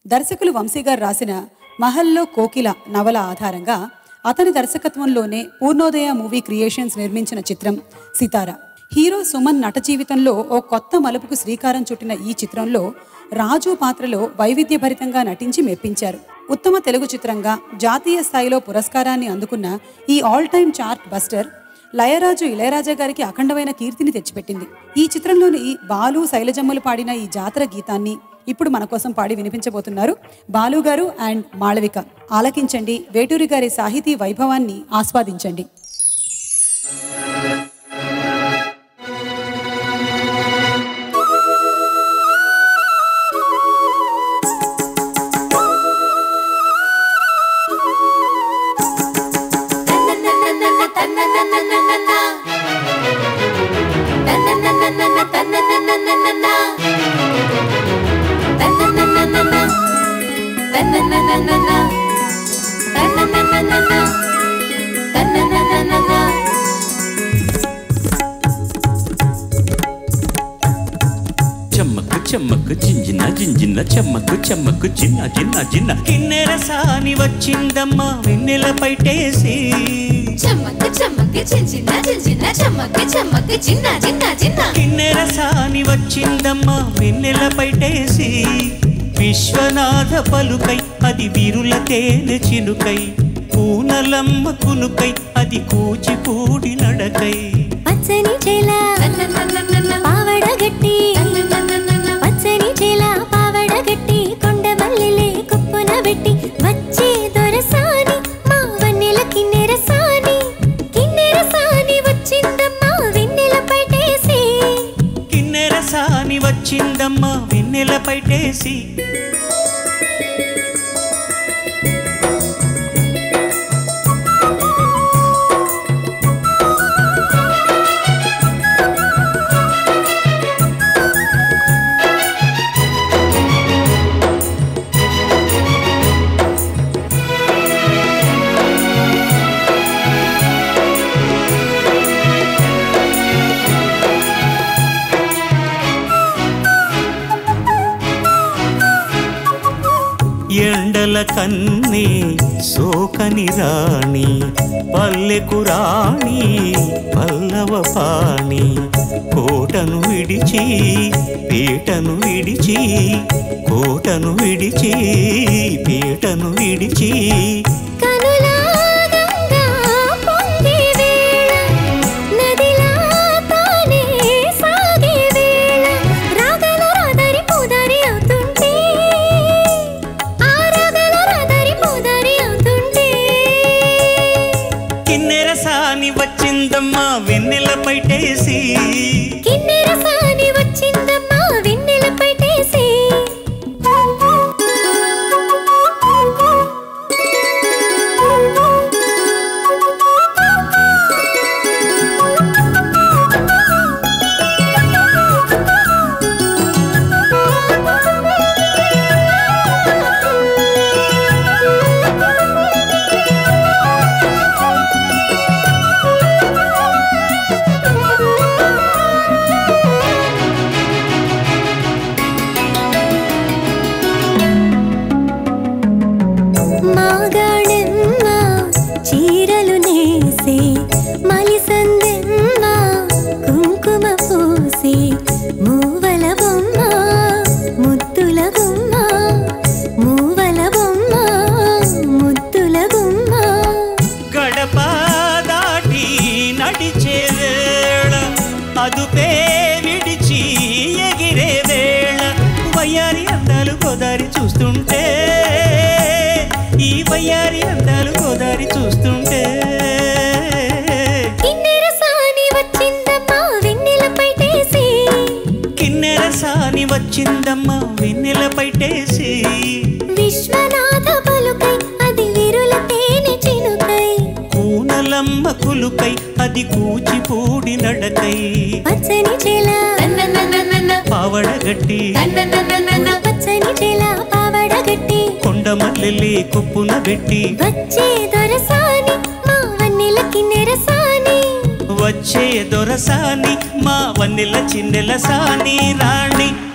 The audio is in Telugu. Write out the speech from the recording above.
దర్శకులు వంశీ గారు రాసిన మహల్లో కోకిల నవల ఆధారంగా అతని దర్శకత్వంలోనే పూర్ణోదయ మూవీ క్రియేషన్స్ నిర్మించిన చిత్రం సితార. హీరో సుమన్ నట జీవితంలో ఓ కొత్త మలుపుకు శ్రీకారం చుట్టిన ఈ చిత్రంలో రాజు పాత్రలో వైవిధ్యభరితంగా నటించి మెప్పించారు. ఉత్తమ తెలుగు చిత్రంగా జాతీయ స్థాయిలో పురస్కారాన్ని అందుకున్న ఈ ఆల్ టైమ్ చార్ట్ బస్టర్ లయరాజు ఇళయరాజా గారికి అఖండమైన కీర్తిని తెచ్చిపెట్టింది. ఈ చిత్రంలోని బాలు శైలజమ్మలు పాడిన ఈ జాతర గీతాన్ని ఇప్పుడు మన కోసం పాడి వినిపించబోతున్నారు బాలు గారు అండ్ మాళవిక. ఆలకించండి, వేటూరి గారి సాహితీ వైభవాన్ని ఆస్వాదించండి. చెమ్మకు జింజిన జింజిన చెమ్మకు చెమ్మకు జిన్న జిన్న జిన్న కిన్నెరసాని వచ్చిందమ్మ వెన్నెల పైటేసి చెమ్మకు చెమ్మకు జింజిన జింజిన చెమ్మకు చెమ్మకు జిన్న జిన్న జిన్న కిన్నెరసాని వచ్చిందమ్మ వెన్నెల పైటేసి విశ్వనాథ పలుకై అది వీరుల తేనె చినుకై పూనలమ్మ కునుకై అది కూచిపూడి నడకై పచ్చని చేల పావడ గట్టి పచ్చని చేల పావడ గట్టి కొండ మల్లెలే కుప్పున పెట్టి వచ్చే దొరసాని మా వన్నెల కిన్నెరసాని కిన్నెరసాని వచ్చిందమ్మా వెన్నెల పైటేసి కిన్నెరసాని వచ్చిందమ్మ వెన్నెల పైటేసి ఎండల కన్నీ సోకని రాణి పల్లెకు రాణి పల్లవ పాణి కోటను విడిచి పీటను విడిచి కోటను విడిచి పీటను విడిచి వచ్చిందమ్మా వెన్నెల పైటేసి కిన్నెరసాని వచ్చిందమ్మా వెన్నెల పైటేసి అదుపే విడిచి ఎగిరే వేళ వయ్యారి అందాలు గోదారి చూస్తుంటే ఈ వయ్యారి అందాలు గోదారి చూస్తుంటే కిన్నెరసాని వచ్చిందమ్మా వెన్నెల పైటేసి కిన్నెరసాని వచ్చిందమ్మా వెన్నెల పైటేసి విశ్వనాథ పలుకై అది వీరుల తేనె చినుకై కూనలమ్మ కులుకై అది కూచిపూడి నడకై పచ్చని చేల పావడ గట్టి పచ్చని చేల పావడ గట్టి కొండ మల్లెలే కుప్పున పెట్టి వచ్చే దొరసాని మా వన్నెల కిన్నెరసాని వచ్చే దొరసాని మా వన్నెల చిన్నెల సాని రాణి